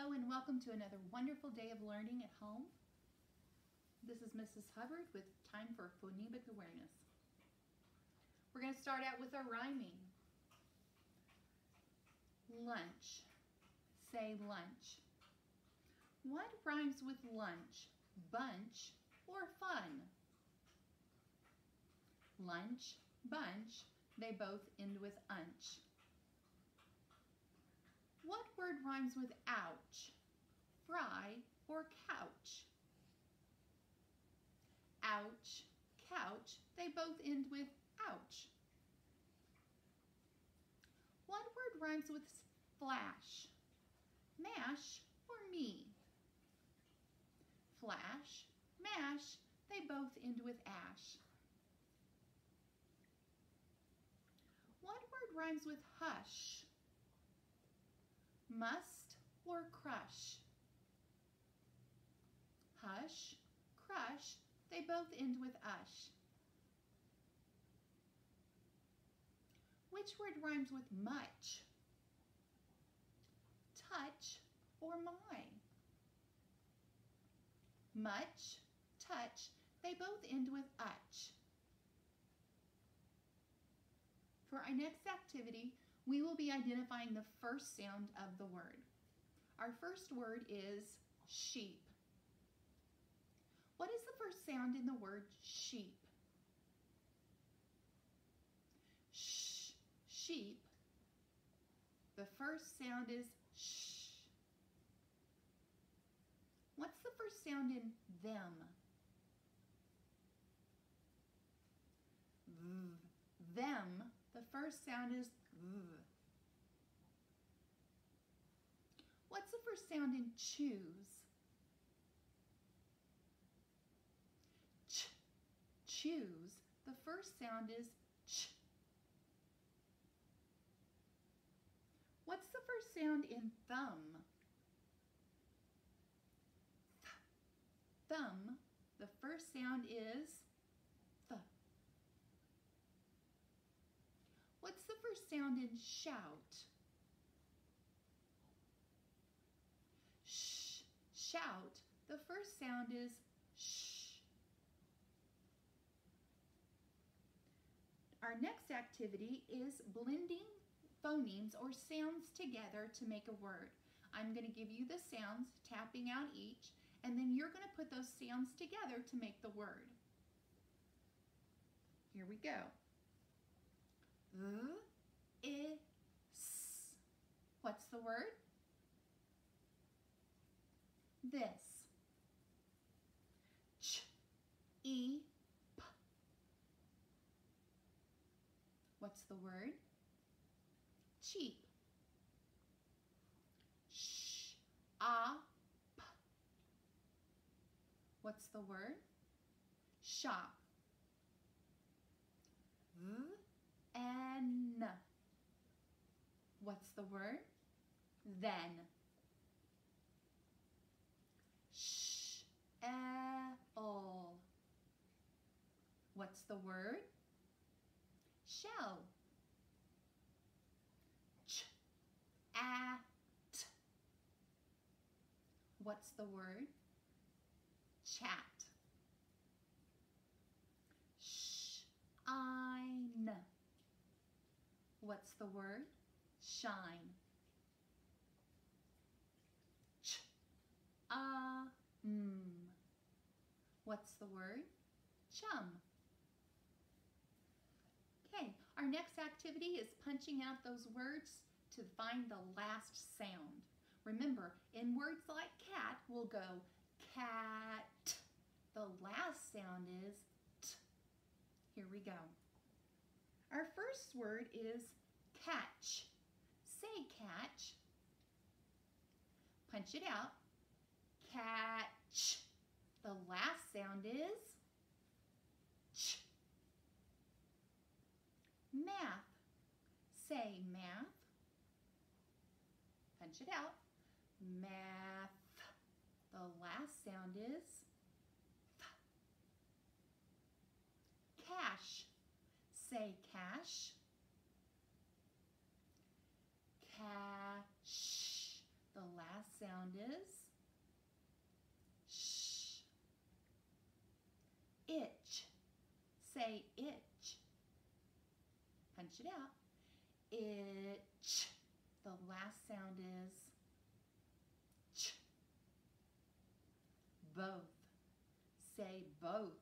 Hello and welcome to another wonderful day of learning at home. This is Mrs. Hubbard with Time for Phonemic Awareness. We're going to start out with our rhyming. Lunch. Say lunch. What rhymes with lunch? Bunch or fun? Lunch, bunch, they both end with unch. What word rhymes with ouch? Fry or couch? Ouch, couch, they both end with ouch. What word rhymes with flash? Mash or me? Flash, mash, they both end with ash. What word rhymes with hush? Must or crush? Hush, crush, they both end with ush. Which word rhymes with much? Touch or my? Much, touch, they both end with utch. For our next activity, we will be identifying the first sound of the word. Our first word is sheep. What is the first sound in the word sheep? Sh, sheep. The first sound is sh. What's the first sound in them? Them. The first sound is v. What's the first sound in choose? Ch. Choose. The first sound is ch. What's the first sound in thumb? Thumb. The first sound is th. What's the first sound in shout? Sh. Shout. The first sound is sh. Our next activity is blending phonemes or sounds together to make a word. I'm going to give you the sounds, tapping out each, and then you're going to put those sounds together to make the word. Here we go. Is. What's the word? This. Ch, e, p. What's the word? Cheap. Sh, a, p. What's the word? Shop. N. What's the word? Then. L. What's the word? Shell. At. What's the word? Chat. Shine. What's the word? Shine. What's the word? Chum. Okay, our next activity is punching out those words to find the last sound. Remember, in words like cat, we'll go cat. The last sound is t. Here we go. Our first word is catch. Say catch. Punch it out. Catch. The last sound is ch. Math. Say math. Punch it out. Math. The last sound is th. Cash. Say cash. Cash. The last sound is sh. Itch. Say itch. Punch it out. Itch. The last sound is ch. Both. Say both.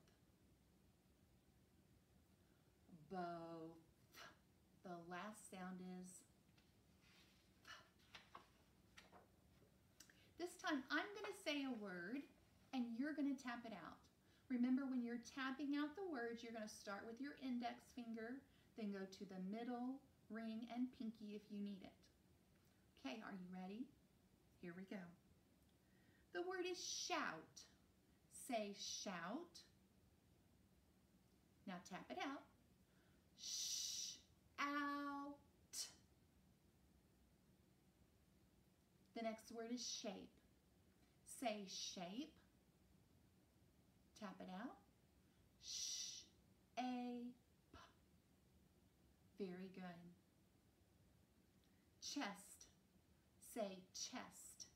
Both. The last sound is this time I'm going to say a word and you're going to tap it out. Remember, when you're tapping out the words, you're going to start with your index finger, then go to the middle, ring, and pinky if you need it. Okay, are you ready? Here we go. The word is shout. Say shout. Now tap it out. Out. The next word is shape. Say shape. Tap it out. Shape. Very good. Chest. Say chest.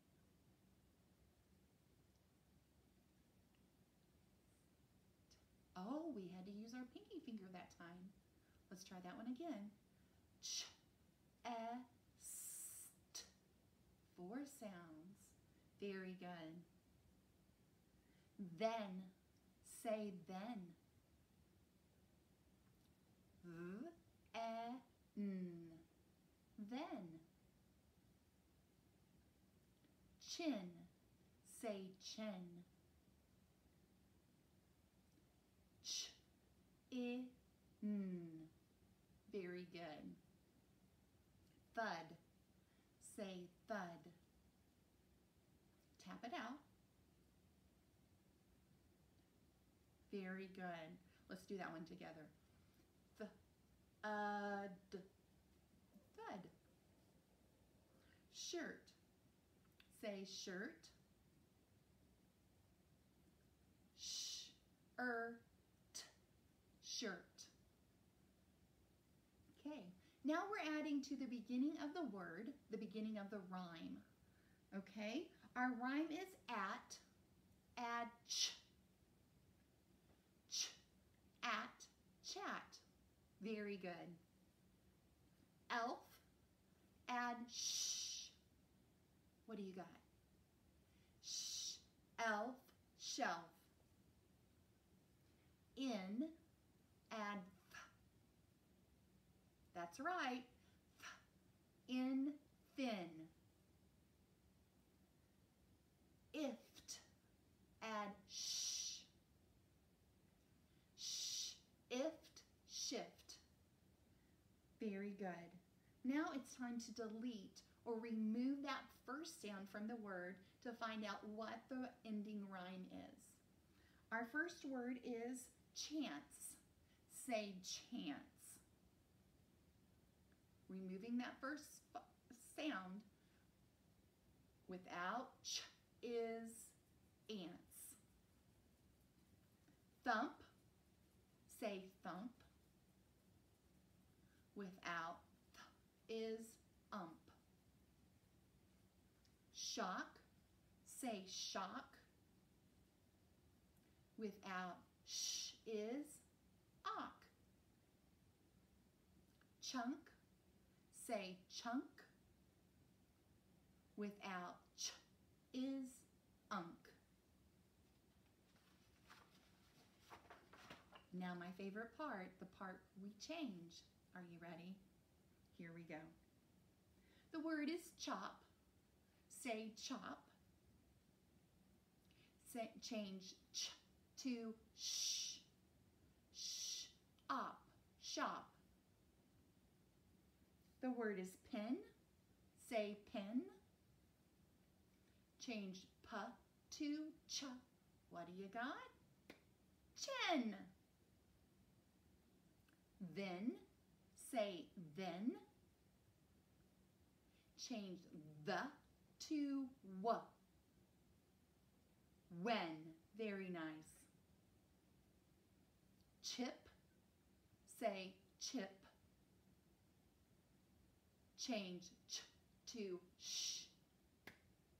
Oh, we had to use our pinky finger that time. Let's try that one again. Ch, e, st. 4 sounds. Very good. Then. Say then. V, e, n. Then. Chin. Say chin. Ch, I, n. Very good. Thud. Say thud. Tap it out. Very good. Let's do that one together. Thud. Thud. Shirt. Say shirt. Shirt. Okay, now we're adding to the beginning of the word, the beginning of the rhyme. Okay, our rhyme is at, add ch, at, chat. Very good. Elf, add sh. What do you got? Elf, shelf. In, add th. That's right. In, thin. Ift, add sh. Ift, shift. Very good. Now it's time to delete or remove that first sound from the word to find out what the ending rhyme is. Our first word is chance. Say chance. Removing that first sound without ch is ants. Thump. Say thump. Without th is ump. Shock. Say shock. Without sh is ock. Chunk. Say chunk. Without ch is unk. Now my favorite part, the part we change. Are you ready? Here we go. The word is chop. Say chop. Say, change ch to sh. Op. Shop. The word is pin. Say pin. Change p to ch. What do you got? Chin. Then. Say then. Change the to w. When. Very nice. Chip. Say chip. Change ch to sh.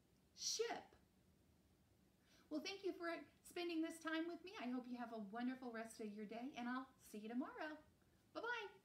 Well, thank you for spending this time with me. I hope you have a wonderful rest of your day, and I'll see you tomorrow. Bye-bye.